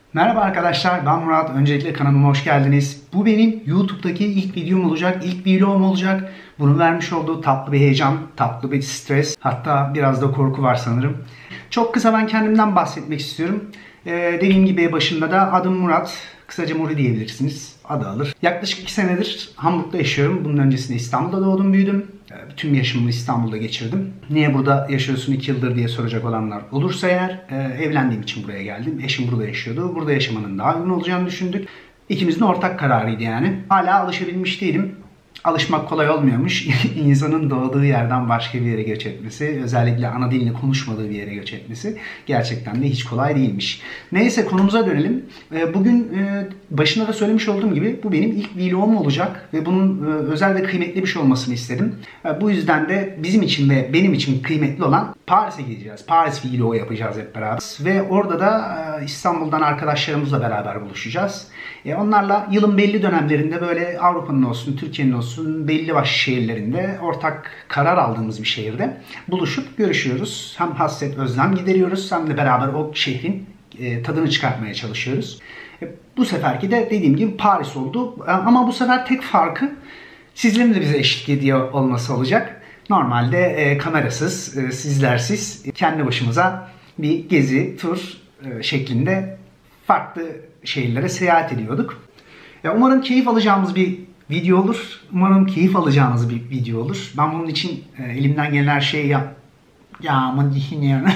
Merhaba arkadaşlar, ben Murat. Öncelikle kanalıma hoş geldiniz. Bu benim YouTube'daki ilk videom olacak, ilk vlogum olacak. Bunun vermiş olduğu tatlı bir heyecan, tatlı bir stres, hatta biraz da korku var sanırım. Çok kısa ben kendimden bahsetmek istiyorum. Dediğim gibi başında da adım Murat. Kısaca Muri diyebilirsiniz. Adı alır. Yaklaşık 2 senedir Hamburg'da yaşıyorum. Bunun öncesinde İstanbul'da doğdum, büyüdüm. Tüm yaşamımı İstanbul'da geçirdim. Niye burada yaşıyorsun 2 yıldır diye soracak olanlar olursa eğer, evlendiğim için buraya geldim. Eşim burada yaşıyordu. Burada yaşamanın daha uygun olacağını düşündük. İkimizin ortak kararıydı yani. Hala alışabilmiş değilim. Alışmak kolay olmuyormuş. İnsanın doğduğu yerden başka bir yere göç etmesi, özellikle ana dilini konuşmadığı bir yere göç etmesi gerçekten de hiç kolay değilmiş. Neyse, konumuza dönelim. Bugün başında da söylemiş olduğum gibi bu benim ilk vlogum olacak ve bunun özel ve kıymetli bir şey olmasını istedim. Bu yüzden de bizim için ve benim için kıymetli olan Paris'e gideceğiz. Paris vlogu yapacağız hep beraber. Ve orada da İstanbul'dan arkadaşlarımızla beraber buluşacağız. Onlarla yılın belli dönemlerinde böyle Avrupa'nın olsun, Türkiye'nin olsun belli başlı şehirlerinde ortak karar aldığımız bir şehirde buluşup görüşüyoruz. Hem hasret, özlem gideriyoruz hem de beraber o şehrin tadını çıkartmaya çalışıyoruz. Bu seferki de dediğim gibi Paris oldu. Ama bu sefer tek farkı sizlerin de bize eşlik ediyor olması olacak. Normalde kamerasız, sizlersiz kendi başımıza bir gezi, tur şeklinde farklı şehirlere seyahat ediyorduk. Umarım keyif alacağımız bir video olur. Umarım keyif alacağınız bir video olur. Ben bunun için elimden gelen her şeyi aman yani.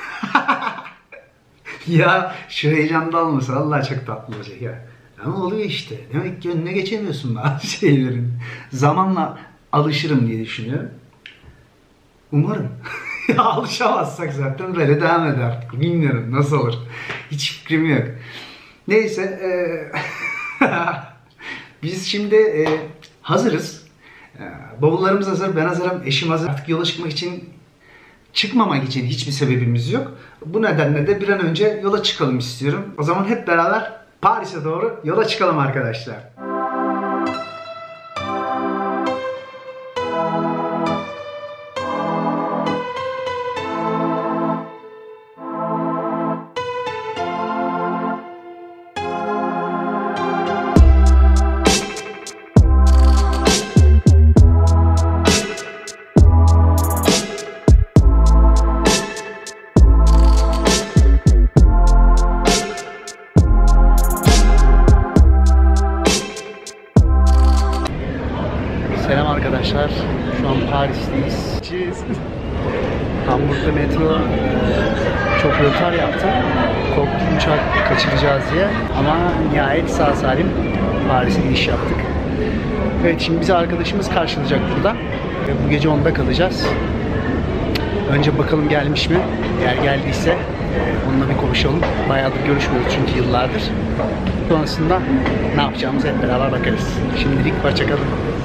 Ya şu heyecanda olmasa Allah çok tatlı olacak ya. Ama oluyor işte. Demek ki önüne geçemiyorsun bazı şeylerin. Zamanla alışırım diye düşünüyorum. Umarım. Ya alışamazsak zaten böyle devam eder artık. Bilmiyorum nasıl olur. Hiç fikrim yok. Neyse. Biz şimdi hazırız. Bavullarımız hazır, ben hazırım, eşim hazır. Artık yola çıkmamak için hiçbir sebebimiz yok. Bu nedenle de bir an önce yola çıkalım istiyorum. O zaman hep beraber Paris'e doğru yola çıkalım arkadaşlar. Selam arkadaşlar. Şu an Paris'teyiz. Hamburg'da metro çok rötar yaptı. Korktum uçak kaçıracağız diye. Ama nihayet sağ salim Paris'e gidiş yaptık. Evet, şimdi bizi arkadaşımız karşılayacak burada. Bu gece onda kalacağız. Önce bakalım gelmiş mi? Eğer geldiyse onunla bir konuşalım. Bayağıdır görüşmüyoruz çünkü yıllardır. Sonrasında ne yapacağımızı hep beraber bakarız. Şimdilik hoşça kalın.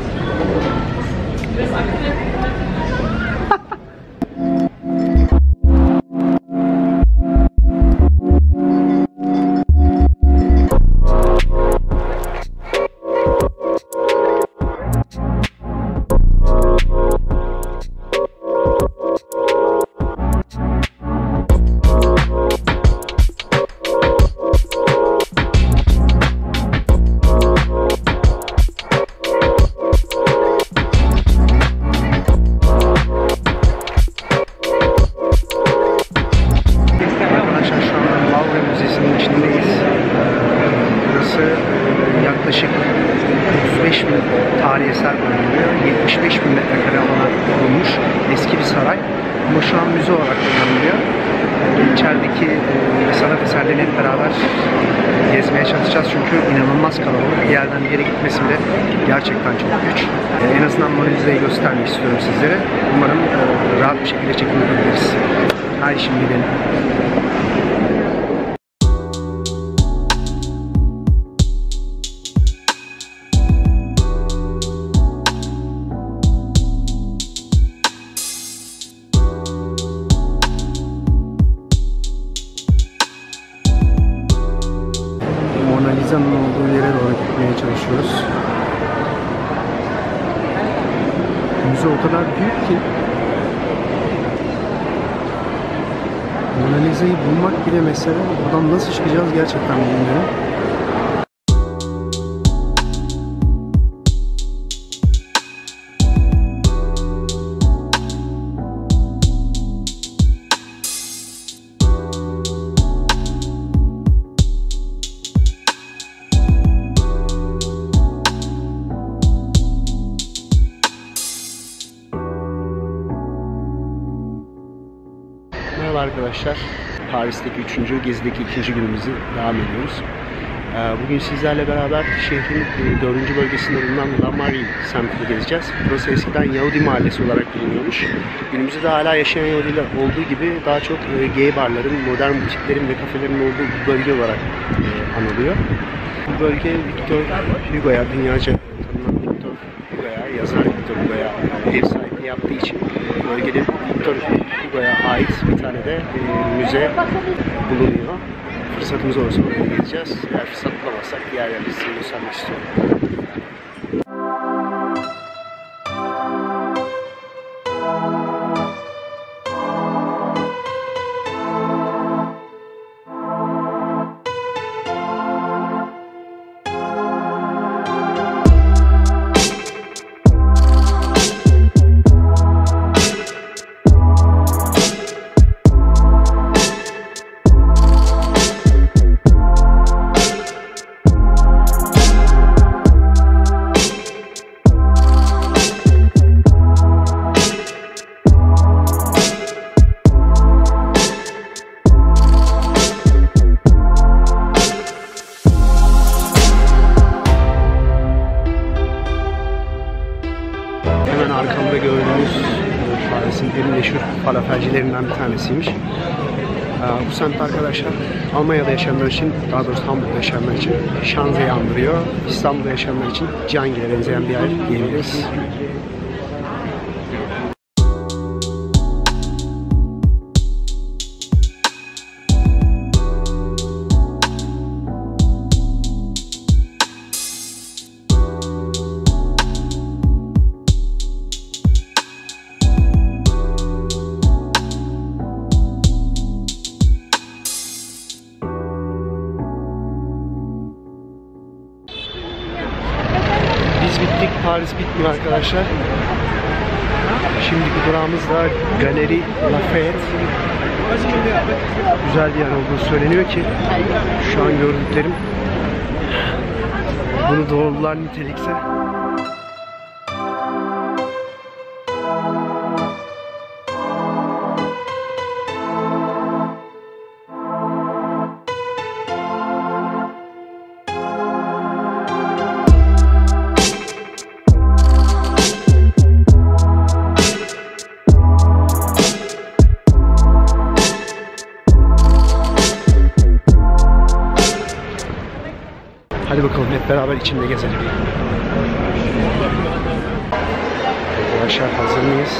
Yaklaşık 35 bin tarihi eser barındırıyor. 75 bin metrekare alana kurulmuş eski bir saray. Ama şu an müze olarak kullanılıyor. İçerideki sanat eserlerini hep beraber gezmeye çalışacağız çünkü inanılmaz kalabalık. Bir yerden bir yere gitmesi bile gerçekten çok güç. En azından Mona Lisa'yı göstermek istiyorum sizlere. Umarım rahat bir şekilde çekim yapabiliriz. Haydi şimdi gidelim. Mona Lisa'nın olduğu yere doğru gitmeye çalışıyoruz. Müze o kadar büyük ki Mona Lisa'yı bulmak bile mesele. Buradan nasıl çıkacağız gerçekten bilmiyorum. Merhaba arkadaşlar. Paris'teki 3. gezideki 2. günümüzü devam ediyoruz. Bugün sizlerle beraber şehrin 4. bölgesinde bulunan La Marie semtini gezeceğiz. Burası eskiden Yahudi mahallesi olarak biliniyormuş. Günümüzde de hala yaşayan Yahudiler olduğu gibi daha çok gay barların, modern butiklerin ve kafelerin olduğu bir bölge olarak anılıyor. Bu bölge Victor Hugo'ya, dünyaca tanınan Victor Hugo'ya, yazar Victor Hugo'ya ev sahipliği yaptığı için bölgede Victor Hugo'ya ait bir tane de müze bulunuyor. Fırsatımız olursa oraya gideceğiz. Eğer fırsat bulamazsak diğer yerleri size göstermek istiyorum. Arkamda gördüğünüz Paris'in en meşhur falafelcilerinden bir tanesiymiş. Bu semt arkadaşlar Almanya'da yaşayanlar için, daha doğrusu Hamburg'da yaşayanlar için Şanzı'yı andırıyor. İstanbul'da yaşayanlar için Cihangir'e benzeyen bir yer diyebiliriz. Biz bittik, Paris bitmiyor arkadaşlar. Şimdiki durağımız da Galeri Lafayette. Güzel bir yer olduğu söyleniyor ki şu an gördüklerim bunu doğrulular nitelikse. Hadi bakalım hep beraber içinde gezelim. Arkadaşlar hazır mıyız?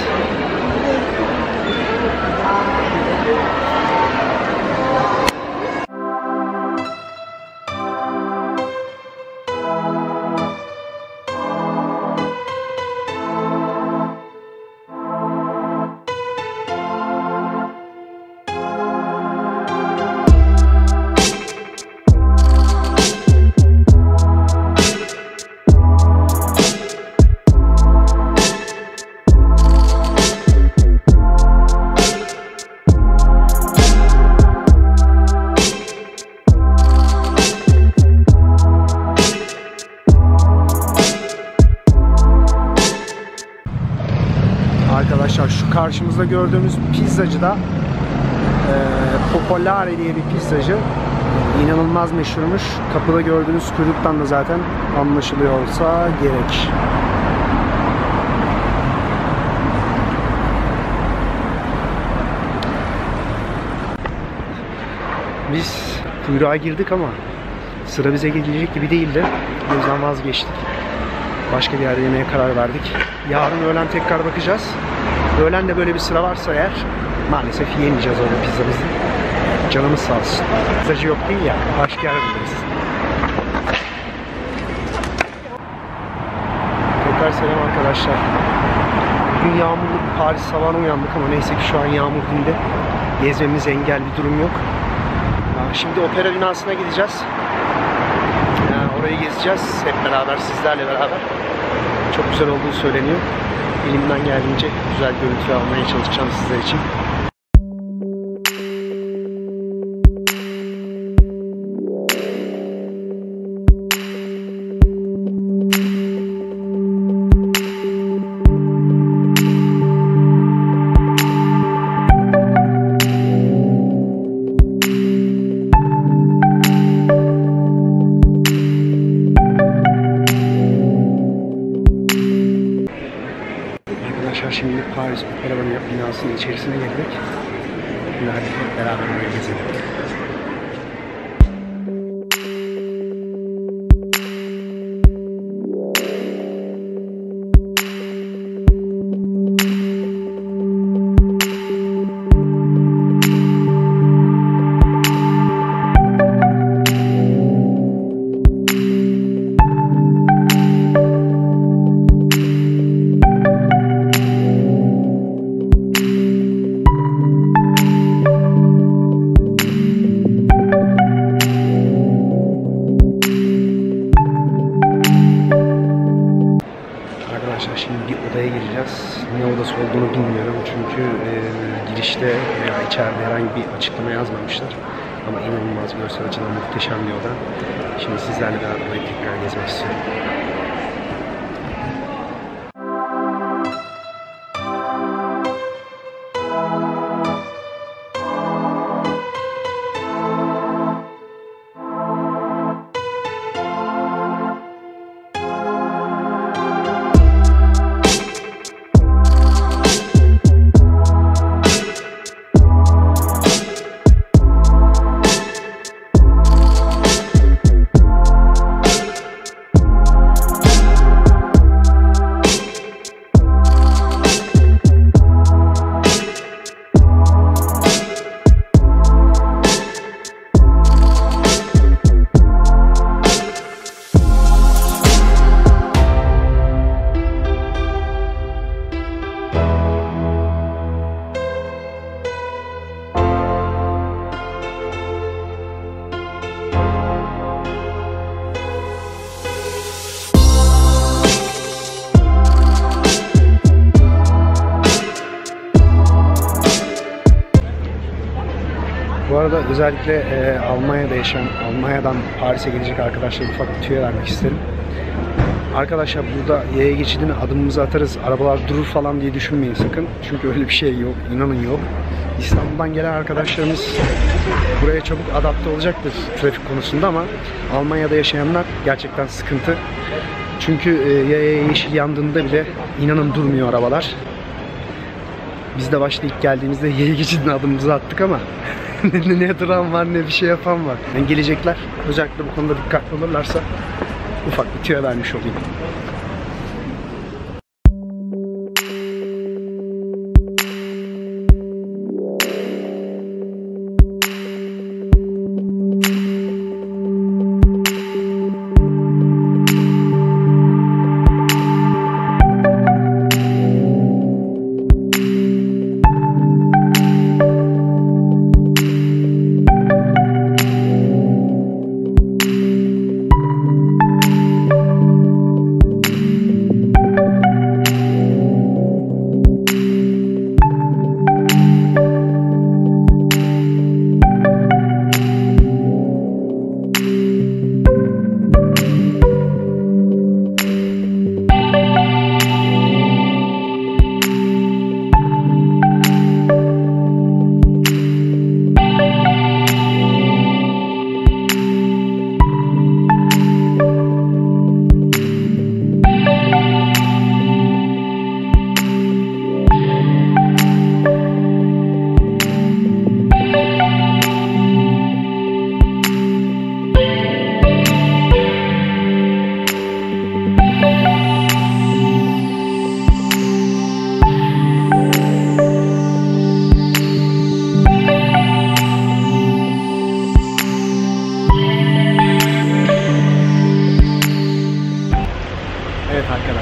Arkadaşlar şu karşımızda gördüğümüz pizzacı da Popolare diye bir pizzacı. İnanılmaz meşhurmuş. Kapıda gördüğünüz kuyruktan da zaten anlaşılıyor olsa gerek. Biz kuyruğa girdik ama sıra bize gelecek gibi değildi. O yüzden vazgeçtik. Başka bir yerde yemeye karar verdik. Yarın öğlen tekrar bakacağız. Öğlen de böyle bir sıra varsa eğer maalesef yemeyeceğiz orada pizzamızı. Canımız sağ olsun. Pizzacı yok değil ya. Başka yer buluruz. Tekrar selam arkadaşlar. Bugün yağmurlu Paris sabahına uyandık ama neyse ki şu an yağmur dindi. Gezmemize engel bir durum yok. Şimdi opera binasına gideceğiz. Orayı gezeceğiz hep beraber, sizlerle beraber. Çok güzel olduğu söyleniyor. Elimden geldiğince güzel görüntü almaya çalışacağım sizler için. Şimdi Paris Opera binasının içerisine girdik. Şimdi hep beraber oraya gezelim. Şimdi bir odaya gireceğiz. Ne odası olduğunu bilmiyorum çünkü girişte veya içeride herhangi bir açıklama yazmamışlar. Ama inanılmaz görsel açıdan muhteşem bir oda. Şimdi sizlerle beraber odayı tekrar gezmek istiyorum. Bu arada özellikle Almanya'da yaşayan, Almanya'dan Paris'e gelecek arkadaşlara ufak bir tüyo vermek isterim. Arkadaşlar burada yaya geçidine adımımızı atarız, arabalar durur falan diye düşünmeyin sakın. Çünkü öyle bir şey yok, inanın yok. İstanbul'dan gelen arkadaşlarımız buraya çabuk adapte olacaktır trafik konusunda ama Almanya'da yaşayanlar gerçekten sıkıntı. Çünkü yaya yeşil yandığında bile inanın durmuyor arabalar. Biz de başta ilk geldiğimizde yaya geçidine adımımızı attık ama ne duran var ne bir şey yapan var. Yani gelecekler özellikle bu konuda dikkatli olurlarsa ufak bir tüyo vermiş olayım.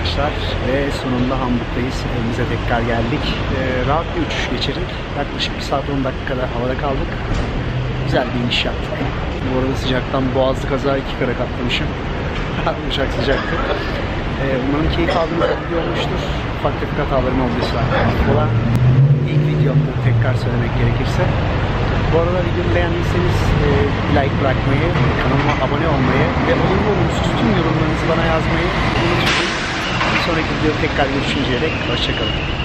arkadaşlar ve sonunda Hamburg'dayız. Evimize tekrar geldik. Rahat bir uçuş geçirdik. Yaklaşık 1 saat 10 dakika kadar havada kaldık. Güzel bir iniş yaptık. Bu arada sıcaktan boğazlı kaza 2 kere katlamışım. Uçak sıcaktı. Umarım keyif aldığınız bir video olmuştur. Ufak tefek hatalarım olduysa affola. İlk videomda tekrar söylemek gerekirse. Bu arada videomu beğendiyseniz like bırakmayı, kanalıma abone olmayı ve olumlu olumsuz tüm yorumlarınızı bana yazmayı unutmayın. Bir sonraki videoda tekrar görüşünceye dek hoşçakalın.